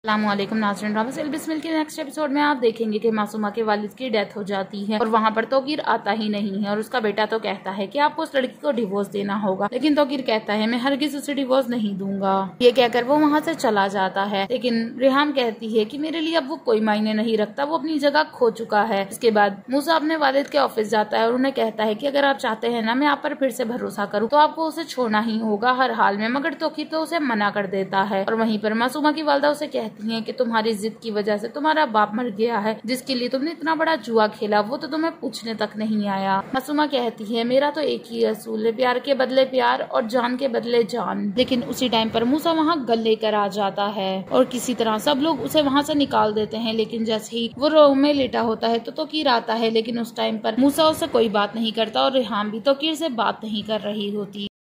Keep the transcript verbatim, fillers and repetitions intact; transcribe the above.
अस्सलामुअलैकुम नाज़रीन, drama cell Bismil के नेक्स्ट एपिसोड में आप देखेंगे कि मासूमा के वालिद की डेथ हो जाती है और वहाँ पर तोकीर आता ही नहीं है और उसका बेटा तो कहता है कि आपको उस लड़की को डिवोर्स देना होगा, लेकिन तोकीर कहता है मैं हरगिज़ उसे डिवोर्स नहीं दूंगा। ये कहकर वो वहाँ से चला जाता है, लेकिन रेहाम कहती है कि मेरे लिए अब वो कोई मायने नहीं रखता, वो अपनी जगह खो चुका है। इसके बाद मूसा अपने वालिद के ऑफिस जाता है और उन्हें कहता है कि अगर आप चाहते हैं ना मैं आप पर फिर से भरोसा करूँ तो आपको उसे छोड़ना ही होगा हर हाल में, मगर तोकीर तो उसे मना कर देता है। और वहीं पर मासूमा की वालदा उसे कहती है कि तुम्हारी जिद की वजह से तुम्हारा बाप मर गया है, जिसके लिए तुमने इतना बड़ा जुआ खेला वो तो तुम्हें पूछने तक नहीं आया। मासूमा कहती है मेरा तो एक ही असूल है, प्यार के बदले प्यार और जान के बदले जान। लेकिन उसी टाइम पर मूसा वहाँ गल लेकर आ जाता है और किसी तरह सब लोग उसे वहाँ से निकाल देते हैं। लेकिन जैसे ही वो रो में लेटा होता है तो तोकीर आता है, लेकिन उस टाइम पर मूसा उससे कोई बात नहीं करता और रेहाम भी तोकीर से बात नहीं कर रही होती।